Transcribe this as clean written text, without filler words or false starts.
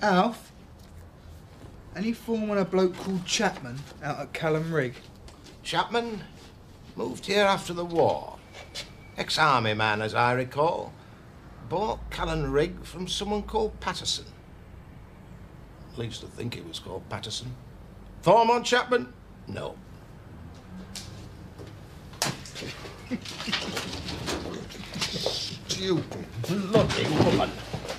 Alf, any form on a bloke called Chapman out at Callum Rig? Chapman moved here after the war. Ex-army man, as I recall. Bought Callum Rig from someone called Patterson. At least I think it was called Patterson. Form on Chapman? No. You bloody woman.